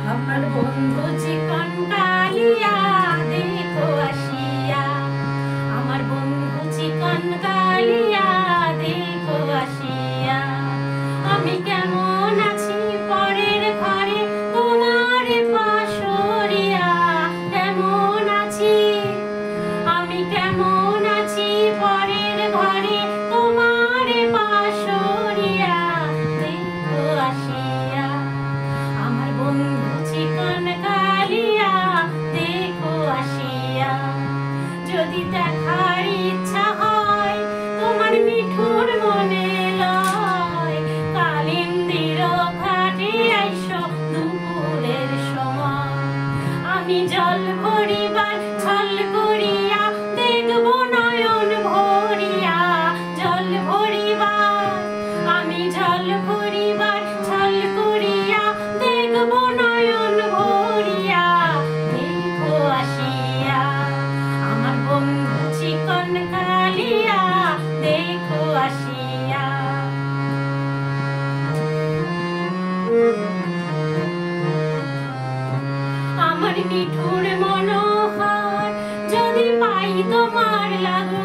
আমার বন্ধু চিকন কালিয়া দেখো আসিয়া, আমার বন্ধু চিকন কালিয়া দেখো আসিয়া। আমি কেমন আছি পরের ঘরে তোমার পাশরিয়া, কেমন আছি আমি, কেমন আছি পরের ঘরে তোমার পাশরিয়া দেখো আসিয়া। আমার বন্ধু চিকন কালিয়া দেখো আসিয়া। যদি দেখার ইচ্ছা হয় তোমার মিঠুর মনে লয়, কালিন্দির ঘাটে আইসো দুপুরের সময়। আমি জল ভরিবার ছল করিয়া দেখব নয়ন ভরিয়া, জল ভরিবার আমি জল ভরিবার ছল করিয়া দেখব নয়ন ভরিয়া দেখো আসিয়া। আমার বন্ধু চিকন কালিয়া দেখো আসিয়া। আমার মিঠুর মনোহর যদি পাই তোমার লাগু